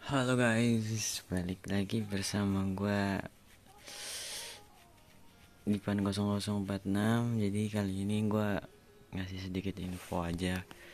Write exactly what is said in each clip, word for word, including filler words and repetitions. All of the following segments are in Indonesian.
Halo guys, balik lagi bersama gue Dipan nol nol empat enam. Jadi kali ini gue ngasih sedikit info aja.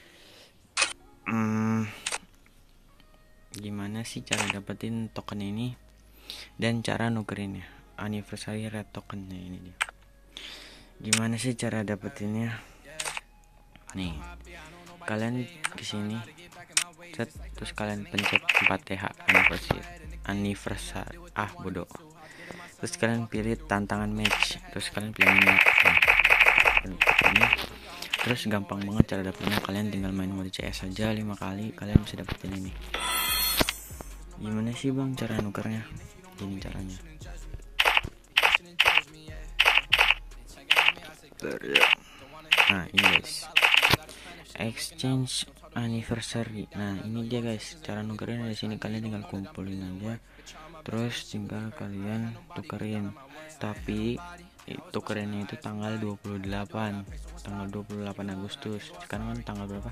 hmm, Gimana sih cara dapetin token ini dan cara nukerinnya, anniversary red tokennya ini dia. Gimana sih cara dapetinnya? Nih, kalian kesini set, terus kalian pencet empat T H anniversary anniversary ah bodoh terus kalian pilih tantangan match, terus kalian pilih ini. Nah, ini terus gampang banget cara dapetnya. Kalian tinggal main mode C S aja lima kali, kalian bisa dapetin ini. Gimana sih bang cara nukernya? Ini caranya. Nah ini guys, exchange anniversary. Nah ini dia guys, cara nukerin di sini. Kalian tinggal kumpulin aja, terus tinggal kalian tukerin. Tapi tukerannya itu tanggal dua puluh delapan tanggal dua puluh delapan Agustus. Sekarang kan tanggal berapa?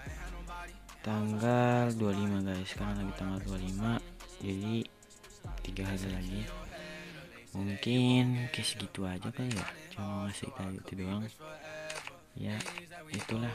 Tanggal dua puluh lima guys. Sekarang lagi tanggal dua puluh lima, jadi tiga hari lagi. Mungkin kayak segitu aja kali ya, cuma ngasih kayak itu doang ya. Itulah,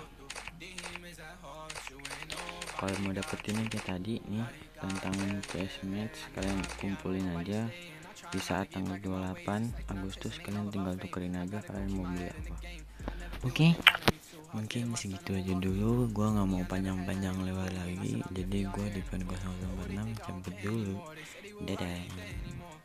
kalau mau dapetin kayak tadi nih tantangan P S Match, kalian kumpulin aja di saat tanggal dua puluh delapan Agustus. Kalian tinggal tukerin aja kalian mau beli apa. Oke, mungkin segitu aja dulu. Gua nggak mau panjang-panjang lewat lagi, jadi gua di Fan nol nol empat enam cabut dulu. Dadah.